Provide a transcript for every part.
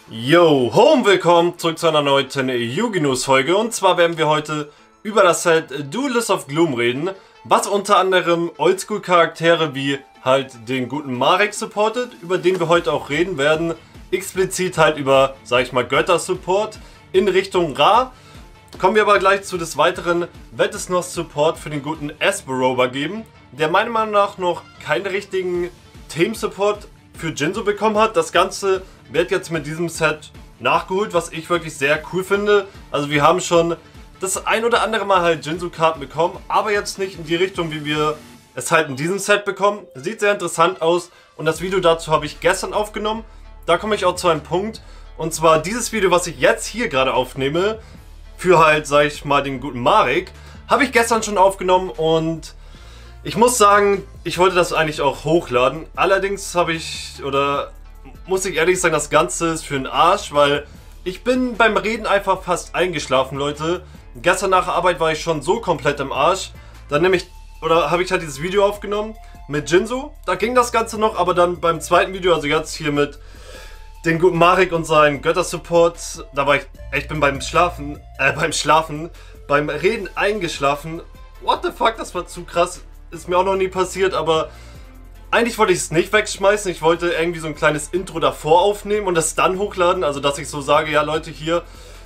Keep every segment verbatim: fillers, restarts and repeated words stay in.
Yo, home, willkommen zurück zu einer neuen Yu-Gi News Folge. Und zwar werden wir heute über das Set Duelist of Gloom reden, was unter anderem Oldschool Charaktere wie halt den guten Marek supportet, über den wir heute auch reden werden. Explizit halt über, sag ich mal, Götter-Support in Richtung Ra. Kommen wir aber gleich zu des Weiteren, wird es noch Support für den guten Esperover geben, der meiner Meinung nach noch keinen richtigen Themen-Support für Jinzo bekommen hat. Das Ganze wird jetzt mit diesem Set nachgeholt, was ich wirklich sehr cool finde. Also wir haben schon das ein oder andere Mal halt Jinzo-Karten bekommen, aber jetzt nicht in die Richtung, wie wir es halt in diesem Set bekommen. Sieht sehr interessant aus und das Video dazu habe ich gestern aufgenommen. Da komme ich auch zu einem Punkt, und zwar dieses Video, was ich jetzt hier gerade aufnehme, für halt, sag ich mal, den guten Marek, habe ich gestern schon aufgenommen und ich muss sagen, ich wollte das eigentlich auch hochladen. Allerdings habe ich, oder muss ich ehrlich sagen, das Ganze ist für den Arsch, weil ich bin beim Reden einfach fast eingeschlafen, Leute. Gestern nach der Arbeit war ich schon so komplett im Arsch. Dann nehme ich, oder habe ich halt dieses Video aufgenommen mit Jinzo. Da ging das Ganze noch, aber dann beim zweiten Video, also jetzt hier mit den guten Marek und seinen Götter-Support, da war ich, ich bin beim Schlafen, äh, beim Schlafen, beim Reden eingeschlafen. What the fuck, das war zu krass. Ist mir auch noch nie passiert, aber eigentlich wollte ich es nicht wegschmeißen. Ich wollte irgendwie so ein kleines Intro davor aufnehmen und das dann hochladen. Also, dass ich so sage, ja Leute, hier,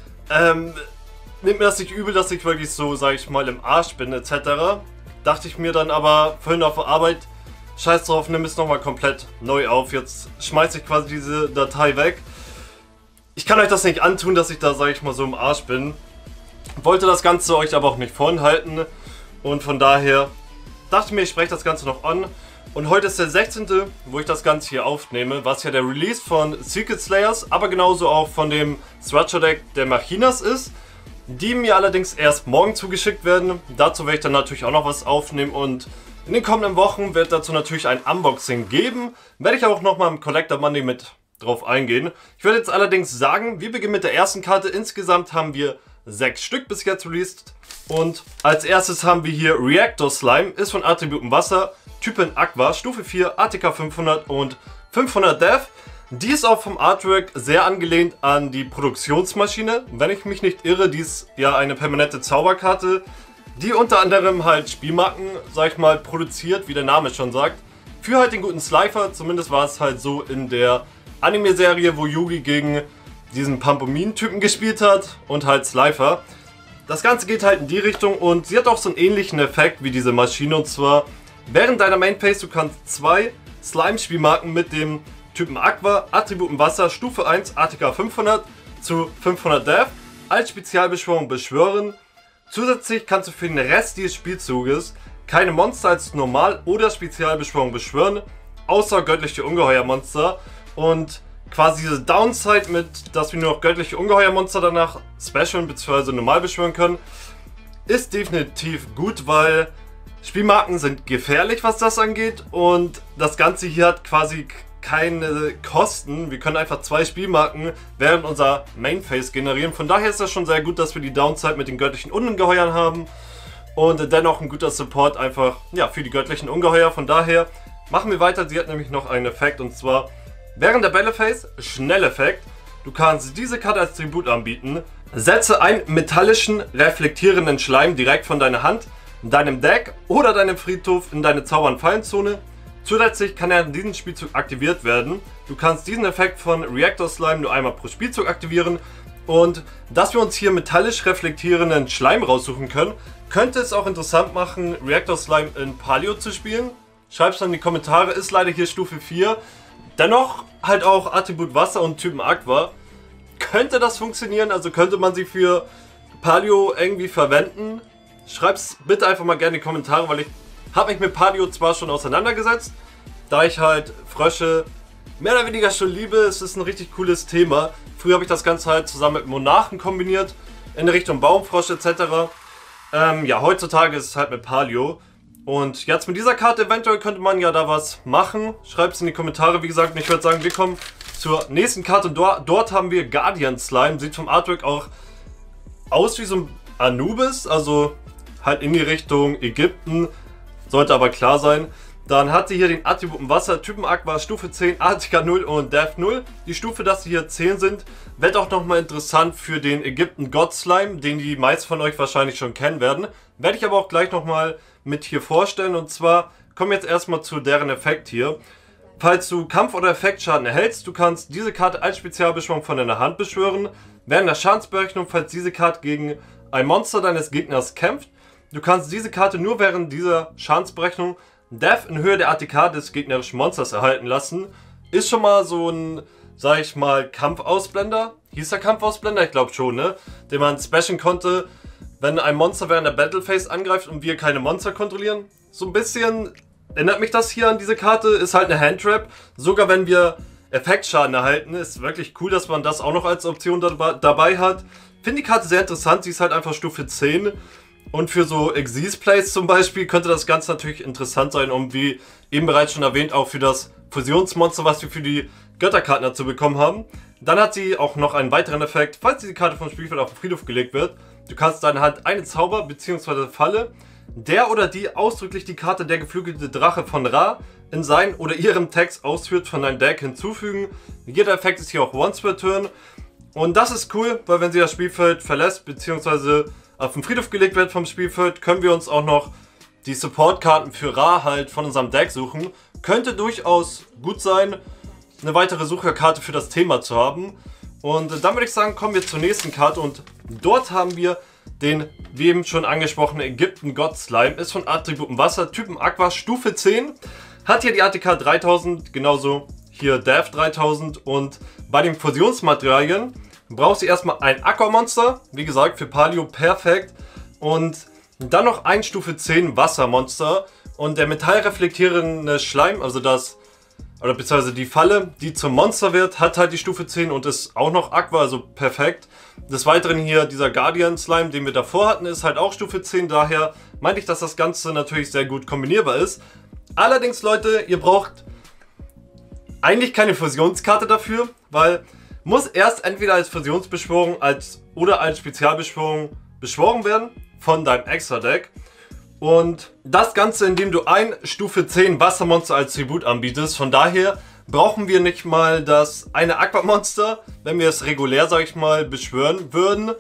ähm, nehmt mir das nicht übel, dass ich wirklich so, sage ich mal, im Arsch bin, et cetera. Dachte ich mir dann aber vorhin auf der Arbeit, scheiß drauf, nimm es nochmal komplett neu auf. Jetzt schmeiße ich quasi diese Datei weg. Ich kann euch das nicht antun, dass ich da, sage ich mal, so im Arsch bin. Wollte das Ganze euch aber auch nicht vorenthalten. Und von daher dachte mir, ich spreche das Ganze noch an. Und heute ist der sechzehnte, wo ich das Ganze hier aufnehme, was ja der Release von Secret Slayers, aber genauso auch von dem Structure Deck der Machinas ist, die mir allerdings erst morgen zugeschickt werden. Dazu werde ich dann natürlich auch noch was aufnehmen und in den kommenden Wochen wird dazu natürlich ein Unboxing geben. Werde ich auch nochmal im Collector Monday mit drauf eingehen. Ich würde jetzt allerdings sagen, wir beginnen mit der ersten Karte. Insgesamt haben wir sechs Stück bis jetzt released. Und als erstes haben wir hier Reactor Slime, ist von Attributen Wasser, Typen Aqua, Stufe vier, A T K fünfhundert und fünfhundert Death. Die ist auch vom Artwork sehr angelehnt an die Produktionsmaschine. Wenn ich mich nicht irre, die ist ja eine permanente Zauberkarte, die unter anderem halt Spielmarken, sag ich mal, produziert, wie der Name schon sagt. Für halt den guten Slifer, zumindest war es halt so in der Anime-Serie, wo Yugi gegen diesen Pampomin-Typen gespielt hat und halt Slifer. Das Ganze geht halt in die Richtung und sie hat auch so einen ähnlichen Effekt wie diese Maschine, und zwar während deiner Main Phase, du kannst zwei Slime-Spielmarken mit dem Typen Aqua, Attributen Wasser, Stufe eins, A T K fünfhundert zu fünfhundert Death als Spezialbeschwörung beschwören. Zusätzlich kannst du für den Rest dieses Spielzuges keine Monster als Normal- oder Spezialbeschwörung beschwören, außer göttliche Ungeheuermonster. Und quasi diese Downside mit, dass wir nur noch göttliche Ungeheuermonster danach specialen bzw. normal beschwören können, ist definitiv gut, weil Spielmarken sind gefährlich, was das angeht, und das Ganze hier hat quasi keine Kosten. Wir können einfach zwei Spielmarken während unserer Main Phase generieren. Von daher ist das schon sehr gut, dass wir die Downside mit den göttlichen Ungeheuern haben und dennoch ein guter Support einfach, ja, für die göttlichen Ungeheuer. Von daher machen wir weiter. Sie hat nämlich noch einen Effekt, und zwar während der Battle Phase, Schnelleffekt. Du kannst diese Karte als Tribut anbieten. Setze einen metallischen, reflektierenden Schleim direkt von deiner Hand, deinem Deck oder deinem Friedhof in deine Zauber- und Fallenzone. Zusätzlich kann er in diesem Spielzug aktiviert werden. Du kannst diesen Effekt von Reactor Slime nur einmal pro Spielzug aktivieren. Und dass wir uns hier metallisch reflektierenden Schleim raussuchen können, könnte es auch interessant machen, Reactor Slime in Paleo zu spielen. Schreibt es in die Kommentare, ist leider hier Stufe vier. Dennoch halt auch Attribut Wasser und Typen Aqua. Könnte das funktionieren? Also könnte man sie für Paleo irgendwie verwenden? Schreibt es bitte einfach mal gerne in die Kommentare, weil ich habe mich mit Paleo zwar schon auseinandergesetzt, da ich halt Frösche mehr oder weniger schon liebe. Es ist ein richtig cooles Thema. Früher habe ich das Ganze halt zusammen mit Monarchen kombiniert, in Richtung Baumfrosch et cetera. Ähm, ja, heutzutage ist es halt mit Paleo. Und jetzt mit dieser Karte eventuell könnte man ja da was machen. Schreibt es in die Kommentare, wie gesagt. Und ich würde sagen, wir kommen zur nächsten Karte. Dort, dort haben wir Guardian Slime. Sieht vom Artwork auch aus wie so ein Anubis, also halt in die Richtung Ägypten. Sollte aber klar sein. Dann hat sie hier den Attributen Wasser, Typen Aqua, Stufe zehn, A T K null und Death null. Die Stufe, dass sie hier zehn sind, wird auch nochmal interessant für den Ägypten God Slime, den die meisten von euch wahrscheinlich schon kennen werden. Werde ich aber auch gleich nochmal mit hier vorstellen. Und zwar kommen wir jetzt erstmal zu deren Effekt hier. Falls du Kampf- oder Effektschaden erhältst, du kannst diese Karte als Spezialbeschwörung von deiner Hand beschwören. Während der Schadensberechnung, falls diese Karte gegen ein Monster deines Gegners kämpft, du kannst diese Karte nur während dieser Schadensberechnung Death in Höhe der A T K des gegnerischen Monsters erhalten lassen. Ist schon mal so ein, sag ich mal, Kampfausblender. Hieß der Kampfausblender? Ich glaube schon, ne? Den man specialen konnte, wenn ein Monster während der Battlephase angreift und wir keine Monster kontrollieren. So ein bisschen erinnert mich das hier an diese Karte. Ist halt eine Handtrap. Sogar wenn wir Effektschaden erhalten, ist wirklich cool, dass man das auch noch als Option dabei hat. Finde die Karte sehr interessant. Sie ist halt einfach Stufe zehn. Und für so Exis-Plays zum Beispiel könnte das Ganze natürlich interessant sein, um wie eben bereits schon erwähnt, auch für das Fusionsmonster, was wir für die Götterkarten dazu bekommen haben. Dann hat sie auch noch einen weiteren Effekt, falls diese Karte vom Spielfeld auf den Friedhof gelegt wird. Du kannst deine Hand eine Zauber bzw. Falle, der oder die ausdrücklich die Karte der geflügelte Drache von Ra in seinem oder ihrem Text ausführt, von deinem Deck hinzufügen. Jeder Effekt ist hier auch Once per Turn. Und das ist cool, weil wenn sie das Spielfeld verlässt bzw. auf den Friedhof gelegt wird vom Spielfeld, können wir uns auch noch die Support-Karten für Ra halt von unserem Deck suchen. Könnte durchaus gut sein, eine weitere Sucherkarte für das Thema zu haben. Und dann würde ich sagen, kommen wir zur nächsten Karte und dort haben wir den, wie eben schon angesprochenen Ägypten God Slime. Ist von Attributen Wasser, Typen Aqua, Stufe zehn. Hat hier die A T K dreitausend, genauso hier Death dreitausend. Und bei den Fusionsmaterialien brauchst du erstmal ein Aquamonster, wie gesagt für Paleo perfekt, und dann noch ein Stufe zehn Wassermonster und der metallreflektierende Schleim, also das, oder beziehungsweise die Falle, die zum Monster wird, hat halt die Stufe zehn und ist auch noch Aqua, also perfekt. Des Weiteren hier dieser Guardian Slime, den wir davor hatten, ist halt auch Stufe zehn, daher meinte ich, dass das Ganze natürlich sehr gut kombinierbar ist. Allerdings Leute, ihr braucht eigentlich keine Fusionskarte dafür, weil muss erst entweder als Fusionsbeschwörung als, oder als Spezialbeschwörung beschworen werden von deinem Extra-Deck. Und das Ganze, indem du ein Stufe zehn Wassermonster als Tribut anbietest. Von daher brauchen wir nicht mal das eine Aquamonster, wenn wir es regulär, sag ich mal, beschwören würden.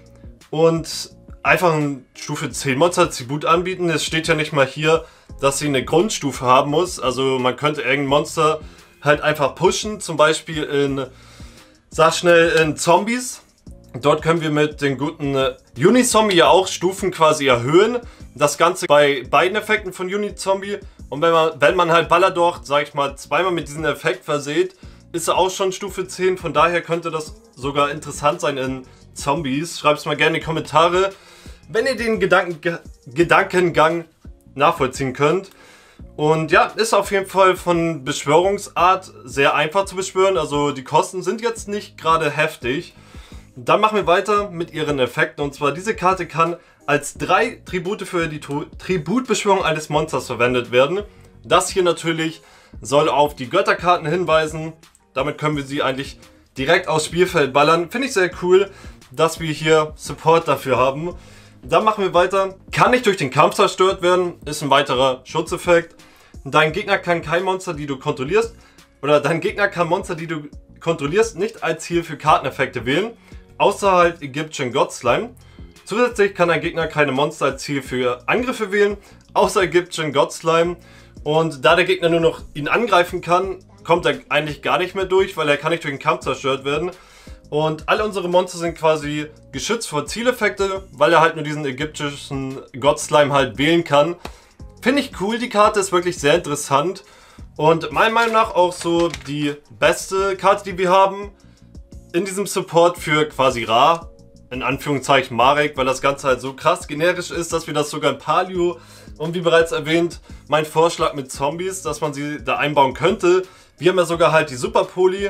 Und einfach ein Stufe zehn Monster als Tribut anbieten. Es steht ja nicht mal hier, dass sie eine Grundstufe haben muss. Also man könnte irgendein Monster halt einfach pushen, zum Beispiel in... Sag schnell in Zombies. Dort können wir mit den guten äh, Unizombie ja auch Stufen quasi erhöhen. Das Ganze bei beiden Effekten von Unizombie. Und wenn man, wenn man halt Ballador, sag ich mal, zweimal mit diesem Effekt verseht, ist er auch schon Stufe zehn. Von daher könnte das sogar interessant sein in Zombies. Schreibt es mal gerne in die Kommentare, wenn ihr den Gedanken, Gedankengang nachvollziehen könnt. Und ja, ist auf jeden Fall von Beschwörungsart sehr einfach zu beschwören. Also die Kosten sind jetzt nicht gerade heftig. Dann machen wir weiter mit ihren Effekten. Und zwar diese Karte kann als drei Tribute für die Tributbeschwörung eines Monsters verwendet werden. Das hier natürlich soll auf die Götterkarten hinweisen. Damit können wir sie eigentlich direkt aufs Spielfeld ballern. Finde ich sehr cool, dass wir hier Support dafür haben. Dann machen wir weiter. Kann nicht durch den Kampf zerstört werden. Ist ein weiterer Schutzeffekt. Dein Gegner kann kein Monster, die du kontrollierst, oder dein Gegner kann Monster, die du kontrollierst, nicht als Ziel für Karteneffekte wählen, außer halt Egyptian God Slime. Zusätzlich kann dein Gegner keine Monster als Ziel für Angriffe wählen, außer Egyptian God Slime. Und da der Gegner nur noch ihn angreifen kann, kommt er eigentlich gar nicht mehr durch, weil er kann nicht durch den Kampf zerstört werden. Und alle unsere Monster sind quasi geschützt vor Zieleffekte, weil er halt nur diesen ägyptischen God Slime halt wählen kann. Finde ich cool, die Karte ist wirklich sehr interessant. Und meiner Meinung nach auch so die beste Karte, die wir haben in diesem Support für quasi Ra. In Anführungszeichen Marek, weil das Ganze halt so krass generisch ist, dass wir das sogar in Paleo und wie bereits erwähnt, mein Vorschlag mit Zombies, dass man sie da einbauen könnte. Wir haben ja sogar halt die Super Poli.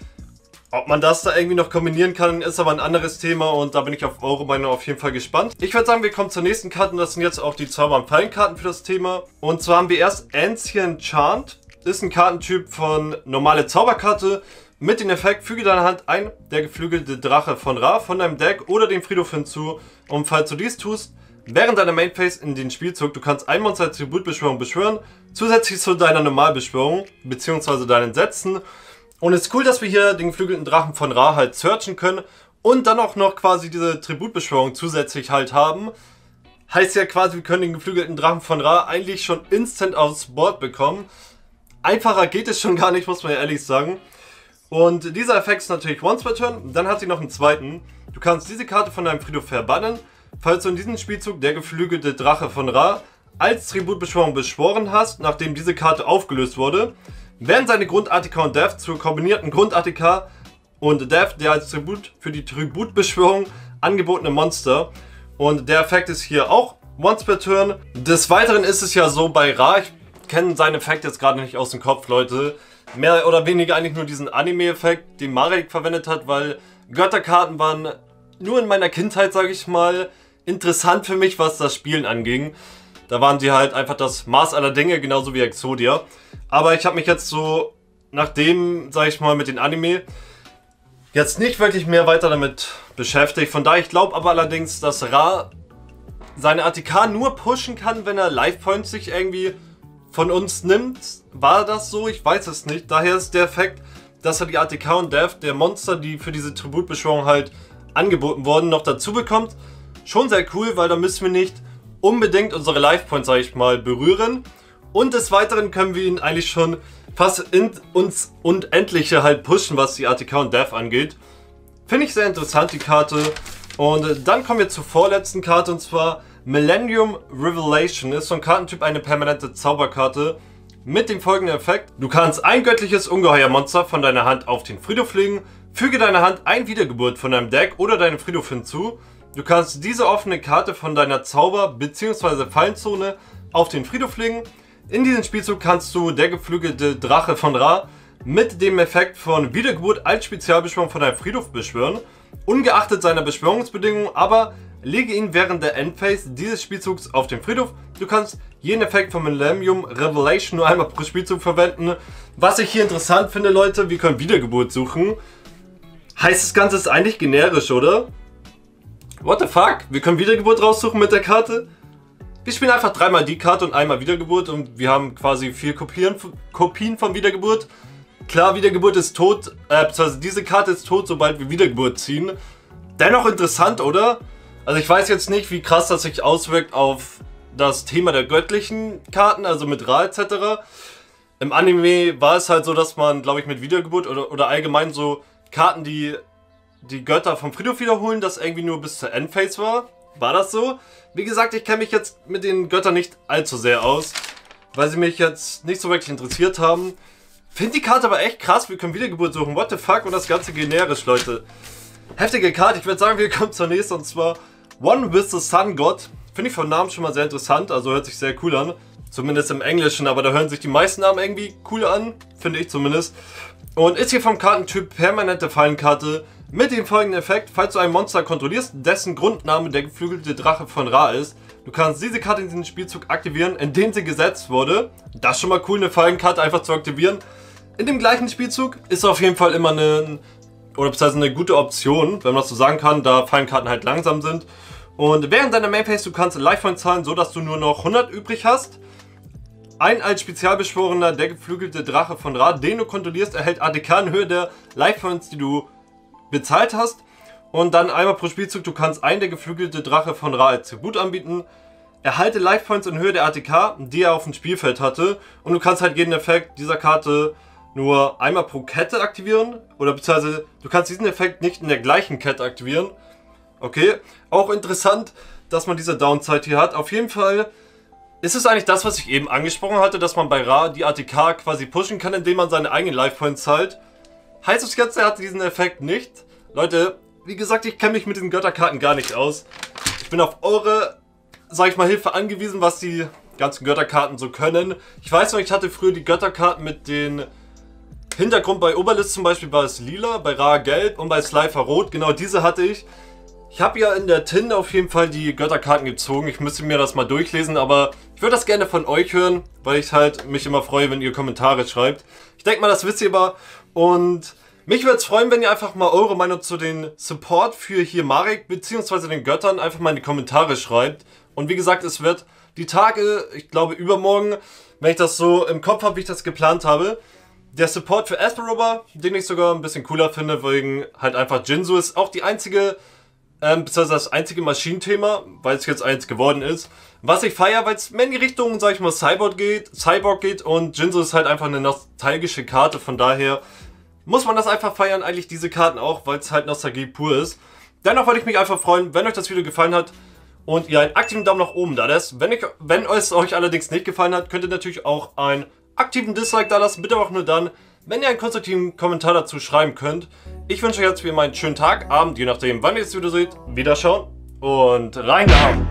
Ob man das da irgendwie noch kombinieren kann, ist aber ein anderes Thema und da bin ich auf eure Meinung auf jeden Fall gespannt. Ich würde sagen, wir kommen zur nächsten Karte und das sind jetzt auch die Zauber- und Fallenkarten für das Thema. Und zwar haben wir erst Ancient Chant. Ist ein Kartentyp von normale Zauberkarte. Mit dem Effekt füge deine Hand ein, der geflügelte Drache von Ra, von deinem Deck oder dem Friedhof hinzu. Und falls du dies tust, während deiner Main Phase in den Spielzug, du kannst ein Monster als Tributbeschwörung beschwören, zusätzlich zu deiner Normalbeschwörung, beziehungsweise deinen Sätzen. Und es ist cool, dass wir hier den geflügelten Drachen von Ra halt searchen können und dann auch noch quasi diese Tributbeschwörung zusätzlich halt haben. Heißt ja quasi, wir können den geflügelten Drachen von Ra eigentlich schon instant aufs Board bekommen. Einfacher geht es schon gar nicht, muss man ja ehrlich sagen. Und dieser Effekt ist natürlich once per turn. Dann hat sie noch einen zweiten. Du kannst diese Karte von deinem Friedhof verbannen, falls du in diesem Spielzug der geflügelte Drache von Ra als Tributbeschwörung beschworen hast, nachdem diese Karte aufgelöst wurde, werden seine Grund-A T K und Death zur kombinierten Grund-A T K und Death der als Tribut für die Tributbeschwörung angebotene Monster. Und der Effekt ist hier auch once per turn. Des Weiteren ist es ja so bei Ra, ich kenne seinen Effekt jetzt gerade nicht aus dem Kopf, Leute, mehr oder weniger eigentlich nur diesen Anime-Effekt, den Marek verwendet hat, weil Götterkarten waren nur in meiner Kindheit, sage ich mal, interessant für mich, was das Spielen anging. Da waren die halt einfach das Maß aller Dinge, genauso wie Exodia. Aber ich habe mich jetzt so, nachdem, sage ich mal, mit den Anime jetzt nicht wirklich mehr weiter damit beschäftigt. Von daher, ich glaube aber allerdings, dass Ra seine A T K nur pushen kann, wenn er Life Points sich irgendwie von uns nimmt. War das so? Ich weiß es nicht. Daher ist der Effekt, dass er die A T K und Death der Monster, die für diese Tributbeschwörung halt angeboten wurden, noch dazu bekommt. Schon sehr cool, weil da müssen wir nicht unbedingt unsere Life Points, sag ich mal, berühren. Und des Weiteren können wir ihn eigentlich schon fast in uns Unendliche halt pushen, was die A T K und Death angeht. Finde ich sehr interessant, die Karte. Und dann kommen wir zur vorletzten Karte, und zwar Millennium Revelation. Ist so ein Kartentyp eine permanente Zauberkarte mit dem folgenden Effekt. Du kannst ein göttliches Ungeheuermonster von deiner Hand auf den Friedhof legen, füge deiner Hand ein Wiedergeburt von deinem Deck oder deinem Friedhof hinzu. Du kannst diese offene Karte von deiner Zauber- bzw. Fallenzone auf den Friedhof legen. In diesem Spielzug kannst du der geflügelte Drache von Ra mit dem Effekt von Wiedergeburt als Spezialbeschwörung von deinem Friedhof beschwören, ungeachtet seiner Beschwörungsbedingungen, aber lege ihn während der Endphase dieses Spielzugs auf den Friedhof. Du kannst jeden Effekt von Millennium Revelation nur einmal pro Spielzug verwenden. Was ich hier interessant finde, Leute, wir können Wiedergeburt suchen. Heißt das Ganze ist eigentlich generisch, oder? What the fuck? Wir können Wiedergeburt raussuchen mit der Karte? Wir spielen einfach dreimal die Karte und einmal Wiedergeburt und wir haben quasi vier Kopien, Kopien von Wiedergeburt. Klar, Wiedergeburt ist tot, äh, beziehungsweise diese Karte ist tot, sobald wir Wiedergeburt ziehen. Dennoch interessant, oder? Also ich weiß jetzt nicht, wie krass das sich auswirkt auf das Thema der göttlichen Karten, also mit Ra et cetera. Im Anime war es halt so, dass man, glaube ich, mit Wiedergeburt oder, oder allgemein so Karten, die die Götter vom Friedhof wiederholen, das irgendwie nur bis zur Endphase war. War das so? Wie gesagt, ich kenne mich jetzt mit den Göttern nicht allzu sehr aus, weil sie mich jetzt nicht so wirklich interessiert haben. Finde die Karte aber echt krass, wir können Wiedergeburt suchen. What the fuck? Und das Ganze generisch, Leute. Heftige Karte, ich würde sagen, wir kommen zur nächsten, und zwar One with the Sun God. Finde ich vom Namen schon mal sehr interessant, also hört sich sehr cool an. Zumindest im Englischen, aber da hören sich die meisten Namen irgendwie cool an, finde ich zumindest. Und ist hier vom Kartentyp permanente Fallenkarte mit dem folgenden Effekt: Falls du ein Monster kontrollierst, dessen Grundname der geflügelte Drache von Ra ist, du kannst diese Karte in diesem Spielzug aktivieren, in dem sie gesetzt wurde. Das ist schon mal cool, eine Fallenkarte einfach zu aktivieren. In dem gleichen Spielzug ist auf jeden Fall immer eine, oder beziehungsweise eine gute Option, wenn man das so sagen kann, da Fallenkarten halt langsam sind. Und während deiner Main Phase, du kannst Life Points zahlen, so dass du nur noch hundert übrig hast. Ein als Spezialbeschworener der geflügelte Drache von Ra, den du kontrollierst, erhält A T K in Höhe der Life Points, die du bezahlt hast. Und dann einmal pro Spielzug, du kannst einen der geflügelte Drache von Ra als Tribut anbieten. Erhalte Life Points in Höhe der A T K, die er auf dem Spielfeld hatte. Und du kannst halt jeden Effekt dieser Karte nur einmal pro Kette aktivieren. Oder beziehungsweise du kannst diesen Effekt nicht in der gleichen Kette aktivieren. Okay, auch interessant, dass man diese Downside hier hat. Auf jeden Fall ist es eigentlich das, was ich eben angesprochen hatte, dass man bei Ra die A T K quasi pushen kann, indem man seine eigenen Life Points zahlt. Heißt das Ganze, er hat diesen Effekt nicht. Leute, wie gesagt, ich kenne mich mit diesen Götterkarten gar nicht aus. Ich bin auf eure, sag ich mal, Hilfe angewiesen, was die ganzen Götterkarten so können. Ich weiß noch, ich hatte früher die Götterkarten mit den Hintergrund. Bei Oberlist zum Beispiel war es lila, bei Ra gelb und bei Slifer rot. Genau diese hatte ich. Ich habe ja in der T I N auf jeden Fall die Götterkarten gezogen. Ich müsste mir das mal durchlesen, aber ich würde das gerne von euch hören, weil ich halt mich immer freue, wenn ihr Kommentare schreibt. Ich denke mal, das wisst ihr aber. Und mich würde es freuen, wenn ihr einfach mal eure Meinung zu den Support für hier Marek bzw. den Göttern einfach mal in die Kommentare schreibt. Und wie gesagt, es wird die Tage, ich glaube übermorgen, wenn ich das so im Kopf habe, wie ich das geplant habe, der Support für Asperober, den ich sogar ein bisschen cooler finde, wegen halt einfach Jinzu ist auch die einzige, ähm, beziehungsweise das einzige Maschinenthema, weil es jetzt eins geworden ist, was ich feiere, weil es mehr in die Richtung, sag ich mal, Cyborg geht, Cyborg geht und Jinzu ist halt einfach eine nostalgische Karte, von daher muss man das einfach feiern, eigentlich diese Karten auch, weil es halt Nostalgie pur ist. Dennoch würde ich mich einfach freuen, wenn euch das Video gefallen hat und ihr einen aktiven Daumen nach oben da lässt. Wenn, ich, wenn es euch allerdings nicht gefallen hat, könnt ihr natürlich auch einen aktiven Dislike da lassen, bitte auch nur dann, wenn ihr einen konstruktiven Kommentar dazu schreiben könnt. Ich wünsche euch jetzt wie immer einen schönen Tag, Abend, je nachdem wann ihr das Video seht, Wiederschauen und rein da!